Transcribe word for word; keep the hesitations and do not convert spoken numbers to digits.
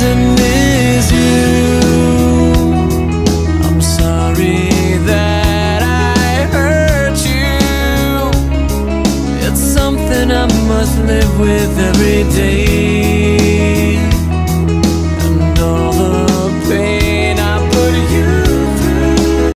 reason is you. I'm sorry that I hurt you. It's something I must live with every day.